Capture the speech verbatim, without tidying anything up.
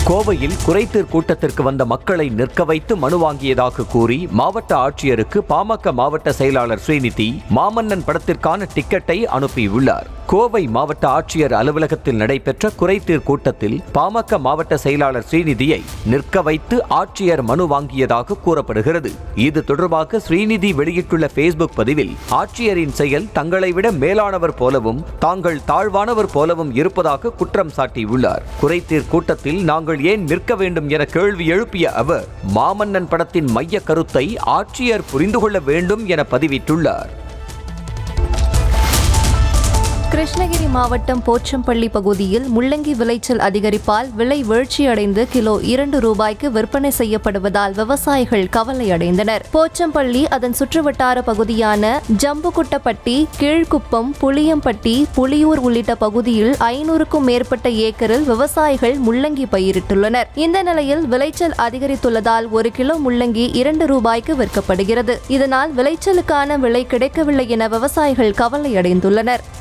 கோவையில் குறைதீர் கூட்டத்திற்கு வந்த மக்களை நிற்க வைத்து மனு வாங்கியதாக கூறி மாவட்ட ஆட்சியருக்கு பாமக மாவட்ட செயலாளர் ஸ்ரீநிதி மாமன்னன் படத்திற்கான டிக்கெட்டை அனுப்பியுள்ளார். கோவை மாவட்ட ஆட்சியர் அலுவலகத்தில் நடைபெற்ற குறைதீர் கூட்டத்தில் பாமக மாவட்ட செயலாளர் ஸ்ரீநிதியை நிற்க வைத்து ஆட்சியர் மனு வாங்கியதாக கூறப்படுகிறது. இது தொடர்பாக ஸ்ரீநிதி வெளியிட்டுள்ள பேஸ்புக் பதிவில் ஆட்சியரின் செயல் தங்களை விட மேலானவர் போலவும் தாங்கள் தாழ்வானவர் போலவும் இருப்பதாக குற்றம் சாட்டியுள்ளார். குறைதீர் கூட்டத்தில் நாங்கள் ஏன் நிற்க வேண்டும் என கேள்வி எழுப்பிய அவர் மாமன்னன் படத்தின் மைய கருத்தை ஆட்சியர் புரிந்து கொள்ள வேண்டும் என பதிவிட்டுள்ளார். கிருஷ்ணகிரி மாவட்டம் போச்சம்பள்ளி பகுதியில் முள்ளங்கி விளைச்சல் அதிகரிப்பால் விலை வீழ்ச்சியடைந்து கிலோ இரண்டு ரூபாய்க்கு விற்பனை செய்யப்படுவதால் விவசாயிகள் கவலை அடைந்தனர். போச்சம்பள்ளி அதன் சுற்றுவட்டார பகுதியான ஜம்புகுட்டப்பட்டி, கீழ்குப்பம், புளியம்பட்டி, புலியூர் உள்ளிட்ட பகுதியில் ஐநூறுக்கும் மேற்பட்ட ஏக்கரில் விவசாயிகள் முள்ளங்கி பயிரிட்டுள்ளனர். இந்த நிலையில் விளைச்சல் அதிகரித்துள்ளதால் ஒரு கிலோ முள்ளங்கி இரண்டு ரூபாய்க்கு விற்கப்படுகிறது. இதனால் விளைச்சலுக்கான விலை கிடைக்கவில்லை என விவசாயிகள் கவலை அடைந்துள்ளனர்.